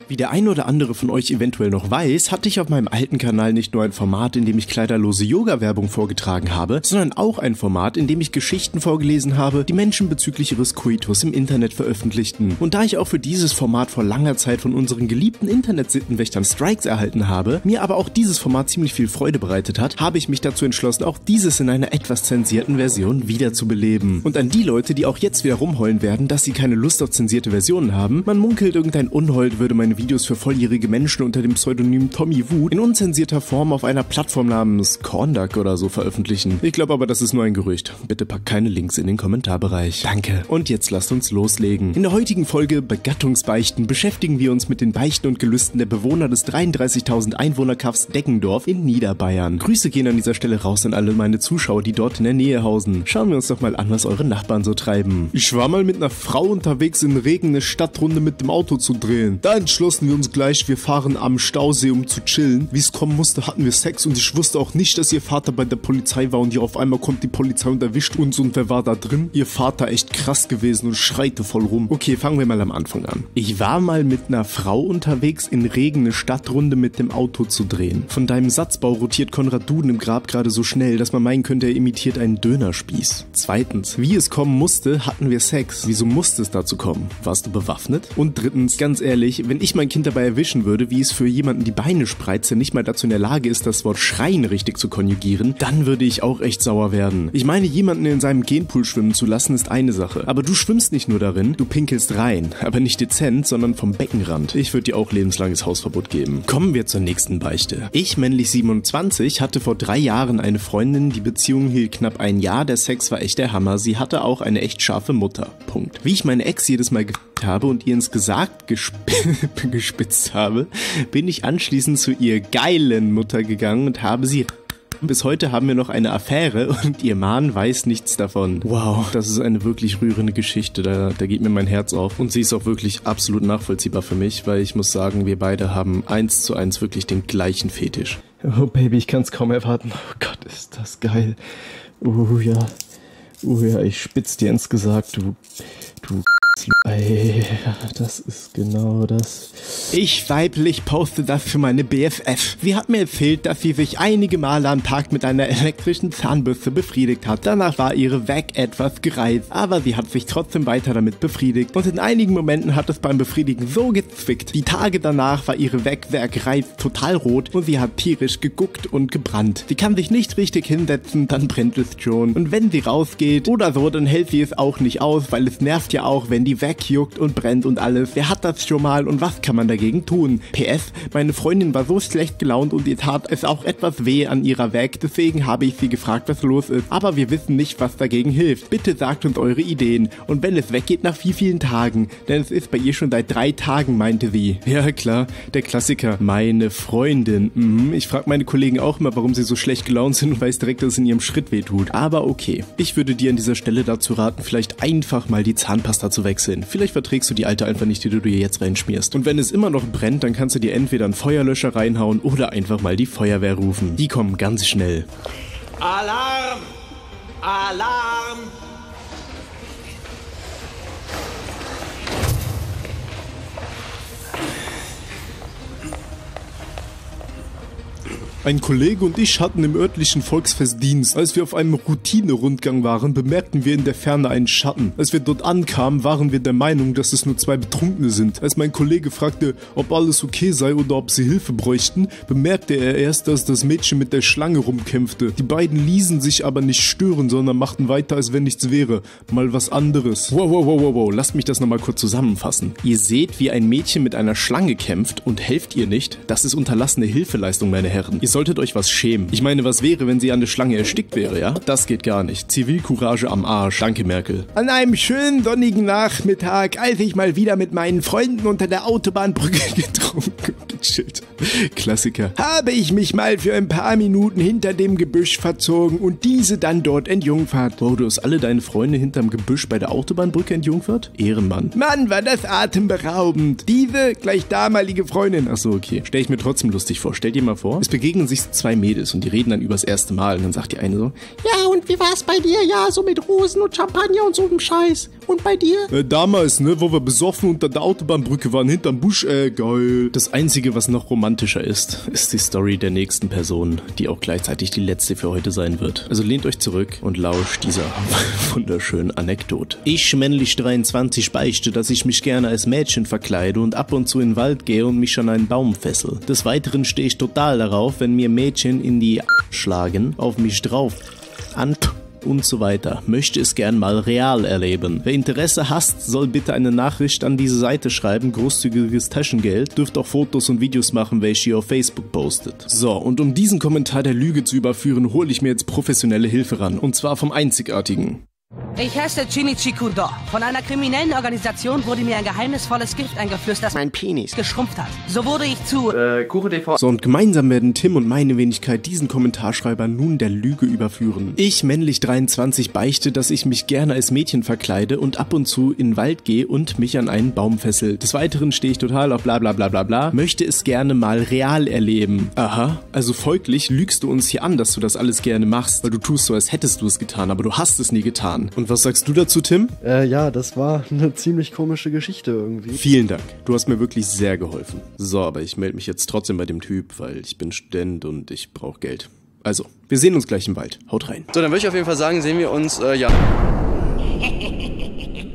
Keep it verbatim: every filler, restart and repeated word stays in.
Wie der ein oder andere von euch eventuell noch weiß, hatte ich auf meinem alten Kanal nicht nur ein Format, in dem ich kleiderlose Yoga-Werbung vorgetragen habe, sondern auch ein Format, in dem ich Geschichten vorgelesen habe, die Menschen bezüglich ihres Koitus im Internet veröffentlichten. Und da ich auch für dieses Format vor langer Zeit von unseren geliebten Internetsittenwächtern Strikes erhalten habe, mir aber auch dieses Format ziemlich viel Freude bereitet hat, habe ich mich dazu entschlossen, auch dieses in einer etwas zensierten Version wiederzubeleben. Und an die Leute, die auch jetzt wieder rumheulen werden, dass sie keine Lust auf zensierte Versionen haben, man munkelt, irgendein Unhold würde meine Videos für volljährige Menschen unter dem Pseudonym Tommy Wut in unzensierter Form auf einer Plattform namens Cornduck oder so veröffentlichen. Ich glaube aber, das ist nur ein Gerücht. Bitte packt keine Links in den Kommentarbereich. Danke. Und jetzt lasst uns loslegen. In der heutigen Folge Begattungsbeichten beschäftigen wir uns mit den Beichten und Gelüsten der Bewohner des dreiunddreißigtausend Einwohnerkaffs Deggendorf in Niederbayern. Grüße gehen an dieser Stelle raus an alle meine Zuschauer, die dort in der Nähe hausen. Schauen wir uns doch mal an, was eure Nachbarn so treiben. Ich war mal mit einer Frau unterwegs in Regen eine Stadtrunde mit dem Auto zu drehen. Da entschlossen wir uns gleich, wir fahren am Stausee, um zu chillen. Wie es kommen musste, hatten wir Sex und ich wusste auch nicht, dass ihr Vater bei der Polizei war und ja, auf einmal kommt die Polizei und erwischt uns und wer war da drin? Ihr Vater echt krass gewesen und schreite voll rum. Okay, fangen wir mal am Anfang an. Ich war mal mit einer Frau unterwegs, in Regen eine Stadtrunde mit dem Auto zu drehen. Von deinem Satzbau rotiert Konrad Duden im Grab gerade so schnell, dass man meinen könnte, er imitiert einen Dönerspieß. Zweitens, wie es kommen musste, hatten wir Sex. Wieso musste es dazu kommen? Warst du bewaffnet? Und drittens, ganz ehrlich, wenn ich mein Kind dabei erwischen würde, wie es für jemanden die Beine spreizt, der nicht mal dazu in der Lage ist, das Wort schreien richtig zu konjugieren, dann würde ich auch echt sauer werden. Ich meine, jemanden in seinem Genpool schwimmen zu lassen, ist eine Sache. Aber du schwimmst nicht nur darin, du pinkelst rein. Aber nicht dezent, sondern vom Beckenrand. Ich würde dir auch lebenslanges Hausverbot geben. Kommen wir zur nächsten Beichte. Ich, männlich siebenundzwanzig, hatte vor drei Jahren eine Freundin, die Beziehung hielt knapp ein Jahr, der Sex war echt der Hammer, sie hatte auch eine echt scharfe Mutter. Punkt. Wie ich meine Ex jedes Mal ge habe und ihr ins Gesagt gesp gespitzt habe, bin ich anschließend zu ihr geilen Mutter gegangen und habe sie... Bis heute haben wir noch eine Affäre und ihr Mann weiß nichts davon. Wow, das ist eine wirklich rührende Geschichte, da, da geht mir mein Herz auf. Und sie ist auch wirklich absolut nachvollziehbar für mich, weil ich muss sagen, wir beide haben eins zu eins wirklich den gleichen Fetisch. Oh Baby, ich kann es kaum erwarten. Oh Gott, ist das geil. Oh ja, oh ja, ich spitz dir ins Gesagt, du, du... Ey, das ist genau das. Ich weiblich poste das für meine B F F. Sie hat mir erzählt, dass sie sich einige Male am Tag mit einer elektrischen Zahnbürste befriedigt hat. Danach war ihre Weg etwas gereizt, aber sie hat sich trotzdem weiter damit befriedigt. Und in einigen Momenten hat es beim Befriedigen so gezwickt. Die Tage danach war ihre Weg sehr gereizt, total rot und sie hat tierisch geguckt und gebrannt. Sie kann sich nicht richtig hinsetzen, dann brennt es schon. Und wenn sie rausgeht oder so, dann hält sie es auch nicht aus, weil es nervt ja auch, wenn die wegjuckt und brennt und alles. Wer hat das schon mal und was kann man dagegen tun? P S, meine Freundin war so schlecht gelaunt und ihr tat es auch etwas weh an ihrer Weg, deswegen habe ich sie gefragt, was los ist. Aber wir wissen nicht, was dagegen hilft. Bitte sagt uns eure Ideen. Und wenn es weggeht, nach wie vielen Tagen? Denn es ist bei ihr schon seit drei Tagen, meinte sie. Ja klar, der Klassiker. Meine Freundin. Mhm. Ich frage meine Kollegen auch immer, warum sie so schlecht gelaunt sind und weiß direkt, dass es in ihrem Schritt weh tut. Aber okay. Ich würde dir an dieser Stelle dazu raten, vielleicht einfach mal die Zahnpasta zu wechseln. Vielleicht verträgst du die alte einfach nicht, die du dir jetzt reinschmierst. Und wenn es immer noch brennt, dann kannst du dir entweder einen Feuerlöscher reinhauen oder einfach mal die Feuerwehr rufen. Die kommen ganz schnell. Alarm! Alarm! Ein Kollege und ich hatten im örtlichen Volksfest Dienst. Als wir auf einem Routine-Rundgang waren, bemerkten wir in der Ferne einen Schatten. Als wir dort ankamen, waren wir der Meinung, dass es nur zwei Betrunkene sind. Als mein Kollege fragte, ob alles okay sei oder ob sie Hilfe bräuchten, bemerkte er erst, dass das Mädchen mit der Schlange rumkämpfte. Die beiden ließen sich aber nicht stören, sondern machten weiter, als wenn nichts wäre. Mal was anderes. Wow, wow, wow, wow, wow. Lasst mich das nochmal kurz zusammenfassen. Ihr seht, wie ein Mädchen mit einer Schlange kämpft und helft ihr nicht? Das ist unterlassene Hilfeleistung, meine Herren. Ihr solltet euch was schämen. Ich meine, was wäre, wenn sie an der Schlange erstickt wäre, ja? Das geht gar nicht. Zivilcourage am Arsch. Danke, Merkel. An einem schönen sonnigen Nachmittag, als ich mal wieder mit meinen Freunden unter der Autobahnbrücke getrunken und gechillt. Klassiker. Habe ich mich mal für ein paar Minuten hinter dem Gebüsch verzogen und diese dann dort entjungfert. Wow, du hast alle deine Freunde hinterm Gebüsch bei der Autobahnbrücke entjungfert? Ehrenmann. Mann, war das atemberaubend. Diese gleich damalige Freundin. Achso, okay. Stell ich mir trotzdem lustig vor. Stell dir mal vor, es begegnen sich zwei Mädels und die reden dann übers erste Mal und dann sagt die eine so, ja, und wie war's bei dir? Ja, so mit Rosen und Champagner und so einem Scheiß. Und bei dir? Äh, damals, ne, wo wir besoffen unter der Autobahnbrücke waren, hinterm Busch, äh, geil. Das Einzige, was noch romantischer ist, ist die Story der nächsten Person, die auch gleichzeitig die letzte für heute sein wird. Also lehnt euch zurück und lauscht dieser wunderschönen Anekdote. Ich, männlich dreiundzwanzig, beichte, dass ich mich gerne als Mädchen verkleide und ab und zu in den Wald gehe und mich an einen Baum fessel. Des Weiteren stehe ich total darauf, wenn mir Mädchen in die A schlagen, auf mich drauf, an und so weiter. Möchte es gern mal real erleben. Wer Interesse hasst, soll bitte eine Nachricht an diese Seite schreiben, großzügiges Taschengeld, dürft auch Fotos und Videos machen, welche ihr auf Facebook postet. So, und um diesen Kommentar der Lüge zu überführen, hole ich mir jetzt professionelle Hilfe ran. Und zwar vom Einzigartigen. Ich heiße Shinichi Kudo. Von einer kriminellen Organisation wurde mir ein geheimnisvolles Gift eingeflößt, das Mein Penis geschrumpft hat. So wurde ich zu Äh, Kuchen T V. So, und gemeinsam werden Tim und meine Wenigkeit diesen Kommentarschreiber nun der Lüge überführen. Ich, männlich dreiundzwanzig, beichte, dass ich mich gerne als Mädchen verkleide und ab und zu in den Wald gehe und mich an einen Baum fessel. Des Weiteren stehe ich total auf bla bla bla bla bla, möchte es gerne mal real erleben. Aha, also folglich lügst du uns hier an, dass du das alles gerne machst, weil du tust so, als hättest du es getan, aber du hast es nie getan. Und was sagst du dazu, Tim? Äh, ja, das war eine ziemlich komische Geschichte irgendwie. Vielen Dank. Du hast mir wirklich sehr geholfen. So, aber ich melde mich jetzt trotzdem bei dem Typ, weil ich bin Student und ich brauche Geld. Also, wir sehen uns gleich im Wald. Haut rein. So, dann würde ich auf jeden Fall sagen, sehen wir uns, äh, ja.